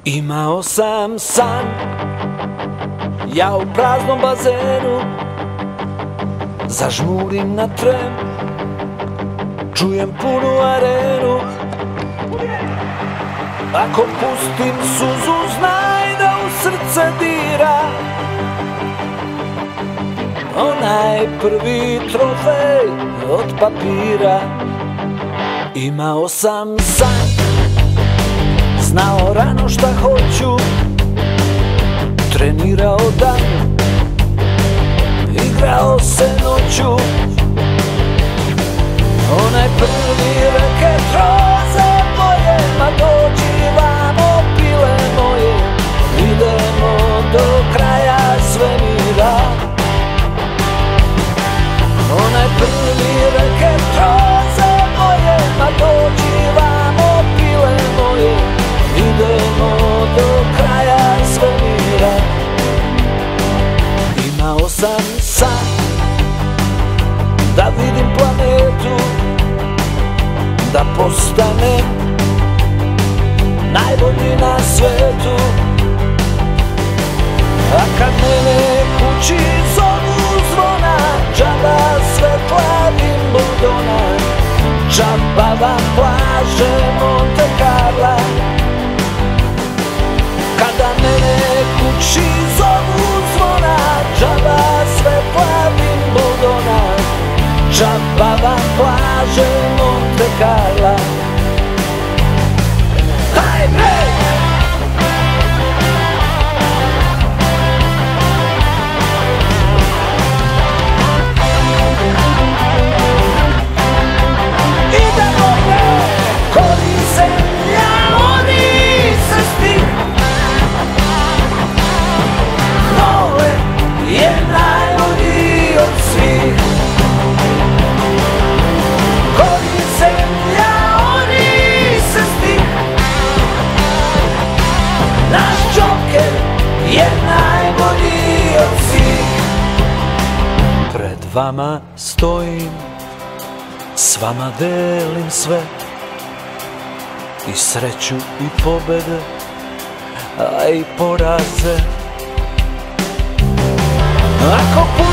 Imao sam san, ja u praznom bazenu, zažmurim na tren, čujem punu arenu. Ako pustim suzu, znaj da u srce dira onaj prvi trofej od papira. Imao sam san, znao rano šta hoću, trenirao dan, igrao se noću. Onaj prvi reket roze boje, ma dođi vamo pile moje, idemo do kraja svemira. Onaj prvi reket roze boje, ma dođi vamo pile moje, idemo do kraja svemira. Imao sam san da vidim planetu, da postanem najbolji na svetu. A kad mene kući zovu zvona, džaba svetla Wimbledona, džaba vam plaže Monte Carla. Kada mene kući zovu zvona, džaba svetla Wimbledona, džaba vam plaže Monte Carla. Hajde! Idemo bre, kori zemlja, oni se stih. Nole je najbolji od svih. Kori zemlja, oni se stih. Naš Joker je najbolji od svih. Pred vama stojim, s vama delim sve, i sreću i pobede, a i poraze. Ako